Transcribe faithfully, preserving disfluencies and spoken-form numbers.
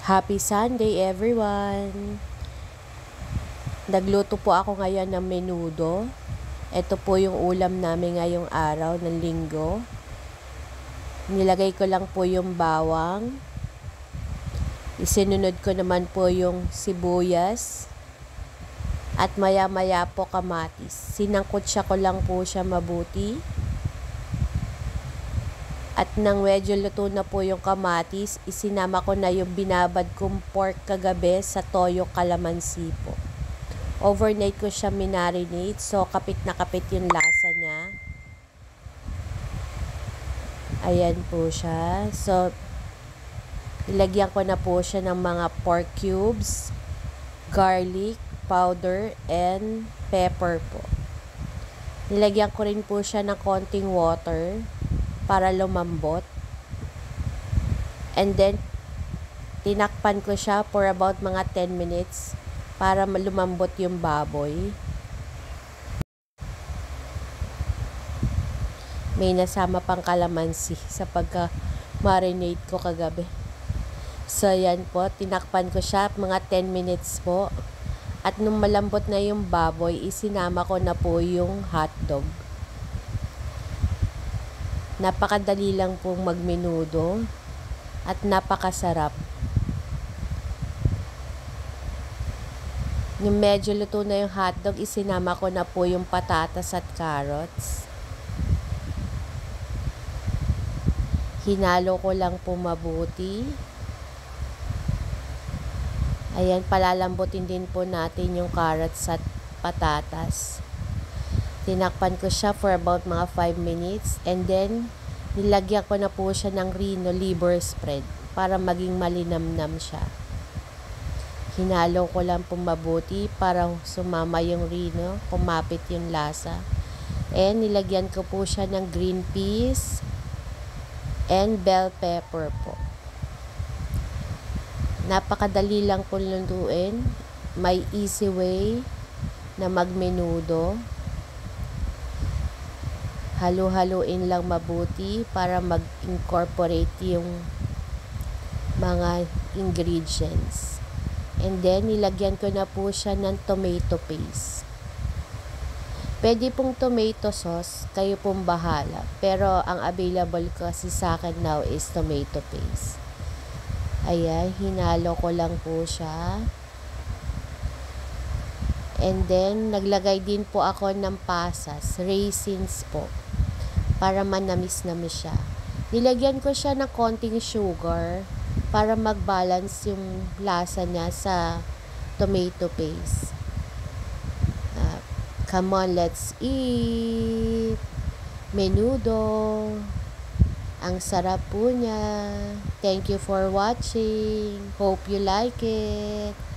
Happy Sunday everyone! Nagluto po ako ngayon ng menudo. Ito po yung ulam namin ngayong araw ng linggo. Nilagay ko lang po yung bawang. Isinunod ko naman po yung sibuyas. At maya maya po kamatis. Sinangkutsa ko lang po siya mabuti. At nang medyo luto na po yung kamatis, isinama ko na yung binabad kong pork kagabi sa toyo calamansi po. Overnight ko siya minarinate, so kapit na kapit yung lasa niya. Ayan po siya. So, ilagyan ko na po siya ng mga pork cubes, garlic powder, and pepper po. Nilagyan ko rin po siya ng konting water para lumambot. And then, tinakpan ko siya for about mga ten minutes para lumambot yung baboy. May nasama pang kalamansi sa pagka-marinate ko kagabi. So, yan po. Tinakpan ko siya mga ten minutes po. At nung malambot na yung baboy, isinama ko na po yung hotdog. Napakadali lang pong magmenudo at napakasarap. Yung medyo luto na yung hotdog, isinama ko na po yung patatas at carrots. Hinalo ko lang po mabuti. Ayan, palalambutin din po natin yung carrots at patatas. Tinakpan ko siya for about mga five minutes and then nilagyan ko na po siya ng Reno liver spread para maging malinamnam siya. Hinalo ko lang po mabuti para sumama yung Reno, kumapit yung lasa. And nilagyan ko po siya ng green peas and bell pepper po. Napakadali lang po lutuin. May easy way na magmenudo. Halo-haluin lang mabuti para mag-incorporate yung mga ingredients. And then, nilagyan ko na po siya ng tomato paste. Pwede pong tomato sauce, kayo pong bahala. Pero, ang available kasi sa akin now is tomato paste. Ayan, hinalo ko lang po siya. And then, naglagay din po ako ng pasas, raisins po, para manamis-namis siya. Nilagyan ko siya ng konting sugar para mag-balance yung lasa niya sa tomato paste. Uh, come on, let's eat! Menudo! Ang sarap po niya. Thank you for watching. Hope you like it.